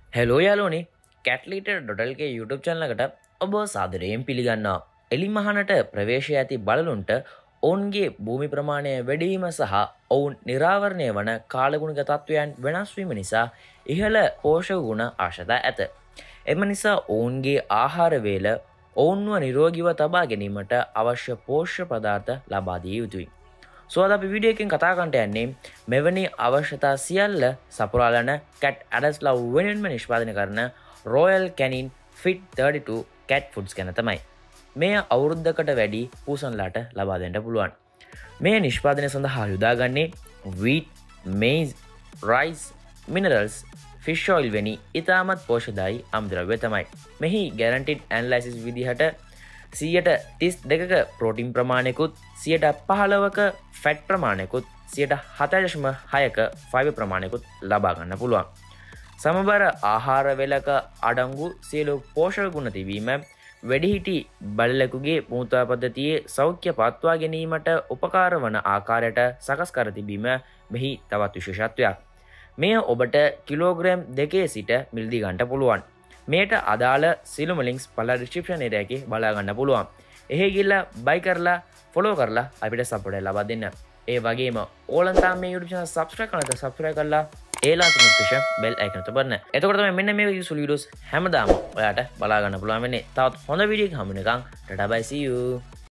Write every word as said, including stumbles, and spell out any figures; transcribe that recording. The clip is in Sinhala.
හෙලෝ යාලුවනේ catlitter dot l k YouTube channel එකට ඔබ සාදරයෙන් පිළිගන්නවා. එලිමහනට ප්‍රවේශය ඇති බලලුන්ට ඔවුන්ගේ භූමි ප්‍රමාණය වැඩි වීම සහ ඔවුන් නිරාවරණය වන කාලගුණික තත්වයන් වෙනස් වීම නිසා ඉහළ පෝෂක ගුණ ආශතා ඇත. එම නිසා ඔවුන්ගේ ආහාර වේල ඔවුන්ව නිරෝගීව තබා ගැනීමට අවශ්‍ය පෝෂ්‍ය පදාර්ථ ලබා දිය යුතුයි. So අද අපි වීඩියෝ එකකින් කතා කරන්න යන්නේ මෙවැනි අවශ්‍යතා සියල්ල සපුරාලන cat adultsලා වෙනුවෙන්ම නිෂ්පාදනය කරන Royal Canin Fit thirty-two cat foods ගැන තමයි. මේ අවුරුද්දකට වැඩි පූසන්ලාට ලබා දෙන්න පුළුවන්. මේ නිෂ්පාදනය සඳහා යොදාගන්නේ wheat, maize, rice, minerals, fish oil වැනි ඉතාමත් පෝෂ්‍යදායී අමුද්‍රව්‍ය තමයි. මෙහි guaranteed analysis විදිහට සියයට තිස් දෙකක ප්‍රෝටීන් ප්‍රමාණයකුත් සියයට පහළවක ෆැට් ප්‍රමාණයකුත් සියයට හතයි දශම හයක ෆයිබර් ප්‍රමාණයකුත් ලබා ගන්න පුළුවන්. සමබර ආහාර වේලක අඩංගු සියලු පෝෂක ගුණ තිබීම වැඩිහිටි බල්ලෙකුගේ මූත්‍රා පද්ධතියේ සෞඛ්‍ය පවත්වා ගැනීමට උපකාර වන ආකාරයට සකස් කර තිබීම මෙහි තවත් විශේෂත්වයක්. මෙය ඔබට කිලෝග්‍රෑම් දෙකේ සිට මිලදී ගන්න පුළුවන්. මේට අදාළ සියලුම ලින්ක්ස් පළ ඩිස්ක්‍රිප්ෂන් ඒරියා එකේ බලා ගන්න පුළුවන්. එහෙ ගිහලා බයි කරලා ෆලෝ කරලා අපිට සපෝට් එක ලබා දෙන්න. ඒ වගේම ඕලන් තාම මේ YouTube channel subscribe කරලා subscribe කරලා ඒලා notification bell icon එක තබන්න. එතකොට තමයි මෙන්න මේ වගේ සුළු වීඩියෝස් හැමදාම ඔයාට බලා ගන්න පුළුවන් වෙන්නේ. තවත් හොඳ වීඩියෝ එකක් හමු වෙනකන් ටටා බයි see you.